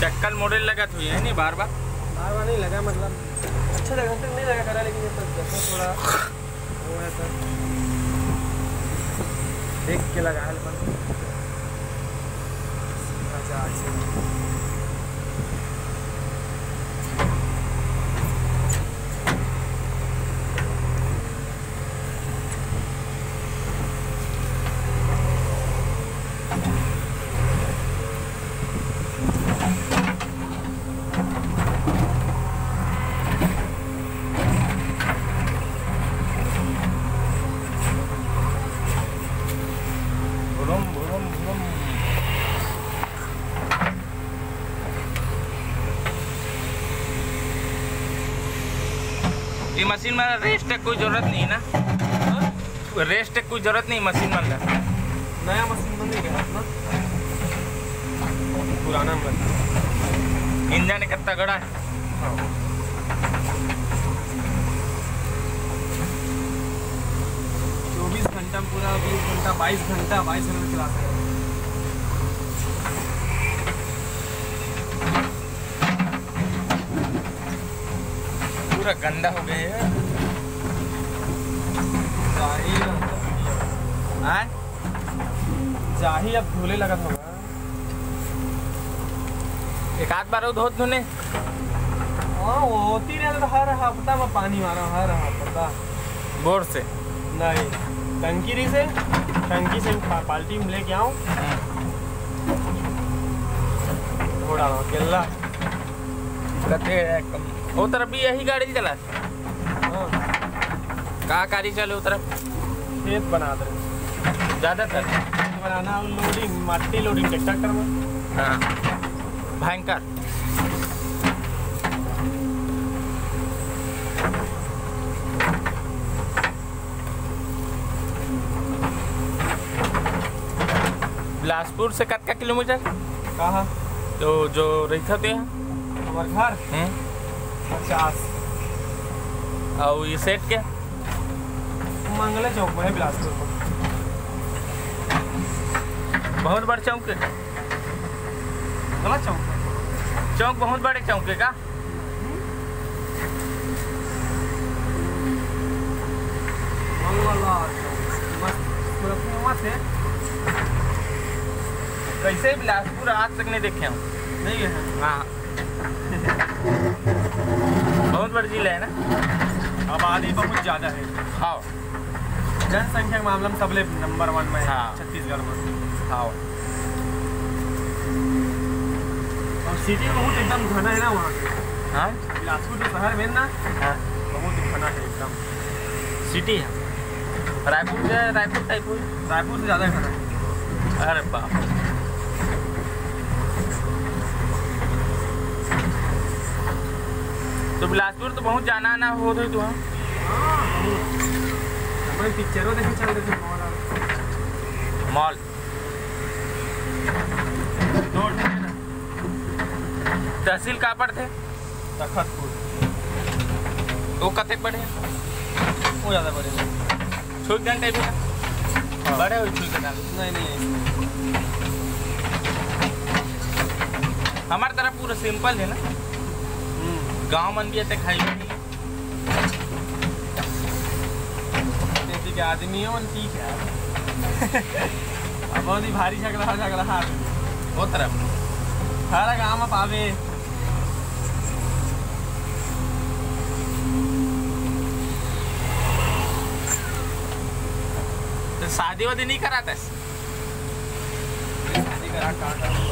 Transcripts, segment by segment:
चक्कल model लगा हुई है नहीं बार बार नहीं लगा, मतलब अच्छा जगह तक नहीं लगा करा, लेकिन ये तो जैसे थोड़ा वो है सर देख के लगा है। अच्छा ये मशीन में रेस्ट की कोई जरूरत नहीं है ना? रेस्ट की कोई जरूरत नहीं मशीन में। नया मशीन बन गया ना, पुराना मशीन। इंजन कितना गड़ा है? 24 घंटा पूरा, 20 घंटा 22 घंटा 22 घंटे चला सकते हैं। पूरा गंदा हो गया है। जाही अब धुले लगा होगा। एक आध बार धो धुने। हाँ वो होती रहता तो हर हफ्ता में पानी मारा, हर हफ्ता। बोर से नहीं, टंकी से बाल्टी में लेके आऊँ, धो डालो केला। वो तरफ भी यही गाड़ी चला? हाँ। कहाँ गाड़ी चले उस तरफ? खेत बना दे ज़्यादातर बनाना, लोडिंग माटी लोडिंग ट्रैक्टर में। हाँ भयंकर। बिलासपुर से कितना किलोमीटर? कहाँ? तो जो रहता थे हमारे घर 50। और ये सेट क्या? मंगला चौक में है बिलासपुर में। बहुत बड़े चौक है? गलत चौक? चौक बहुत बड़े चौक है का? कैसे बिलासपुर आज तक नहीं देखे हूँ। नहीं है? हाँ बहुत बड़ा जिला है ना? आबादी बहुत ज़्यादा है। हाँ जनसंख्या के मामले में सबले नंबर 1 में है। हाँ। छत्तीसगढ़ में। हाँ और सिटी बहुत एकदम घना है ना वहाँ। हाँ बिलासपुर जो शहर में ना, हाँ बहुत घना है एकदम। सिटी है। रायपुर से रायपुर से ज़्यादा घना है। अरे बाप। तो बिलासपुर तो बहुत जाना आना हो तो तू? हमारे पिक्चरों देखे चल रहे थे मॉल। तहसील कहाँ पर थे? तखतपुर। वो कते बड़े? वो ज़्यादा बड़े हैं। छुई घंटे भी ना बड़े हुए छुई घंटा? नहीं। हमारे तरफ पूरा सिंपल है ना, गांव मन भी ऐसे खाई के आदमी हो ठीक है। अब बहुत ही भारी झगड़ा वो तरफ हर गाँव में पावे। तो शादी वादी नहीं कराता? शादी करा कहाँ?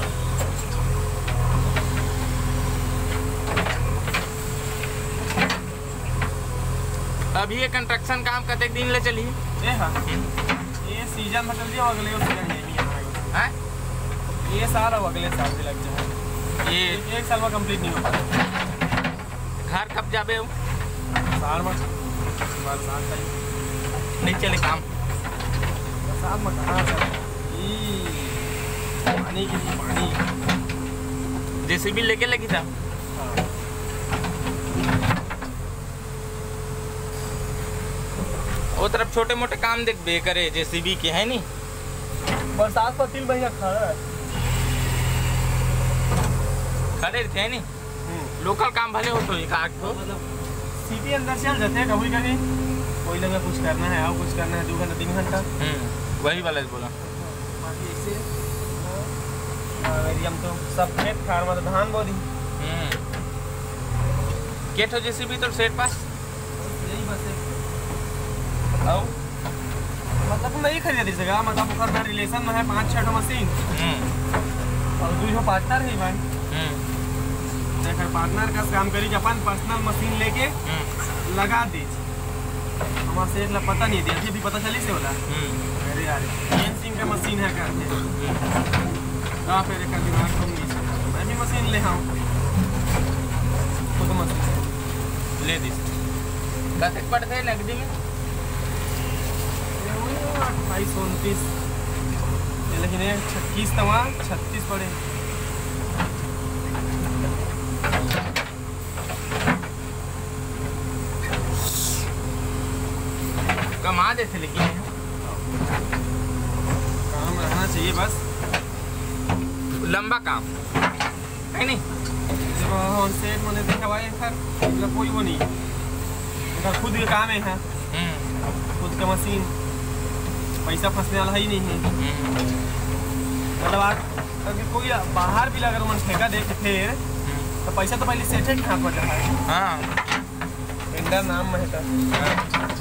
अभी ये कंस्ट्रक्शन काम कते दिन ले चली? हाँ ये सीजन में चल दिया, अगले सीजन नहीं है। ये साल और अगले साल भी लग जाए। ये 1 साल में कंप्लीट नहीं हो पाता। घर कब जाबे हो? साल में बरसात का नहीं चले काम। बरसात में कहाँ पानी की पानी जेसीबी लेके लगी था। वो तरफ छोटे मोटे काम देख बे करे जेसीबी के है नहीं। बरसात पर 3 महीना खड़ा है। खड़े रहते हैं नहीं लोकल काम भले हो तो एक आग तो मतलब सिटी अंदर चल जाते हैं कभी कभी, कोई लगा कुछ करना है और कुछ करना है 2 घंटा 3 घंटा वही वाला बोला। बाकी ऐसे एरिया में तो सब खेत खार मतलब धान बोदी केट हो जैसे भी तो सेट पास यही बस है। आओ मतलब नहीं खरीदा दी जगह, मतलब ओकर रिलेशन में है 5-6 मशीन और 2 पार्टनर है भाई। देखकर पार्टनर का काम करी कि अपन पर्सनल मशीन लेके लगा दी। हमारे से एक पता नहीं दिया भी पता चली से बोला अरे यार एन सिंह का मशीन है करके फिर एक दिमाग को मैं भी मशीन ले आऊँ तो मशीन ले दी कतक पड़ते हैं नकदी में 28-29 लेकिन 36 तवा 36 पड़े। कमा देते लेकिन काम रहना चाहिए बस, लंबा काम है नहीं। सेट मैंने देखा भाई मतलब कोई वो नहीं, खुद का काम है खुद का मशीन, पैसा फंसने वाला ही नहीं है। मतलब अगर कोई बाहर भी अगर मन ठेका दे के फिर तो पैसा तो पहले सेट है हाथ में जाता है। हाँ टेंडर नाम में है।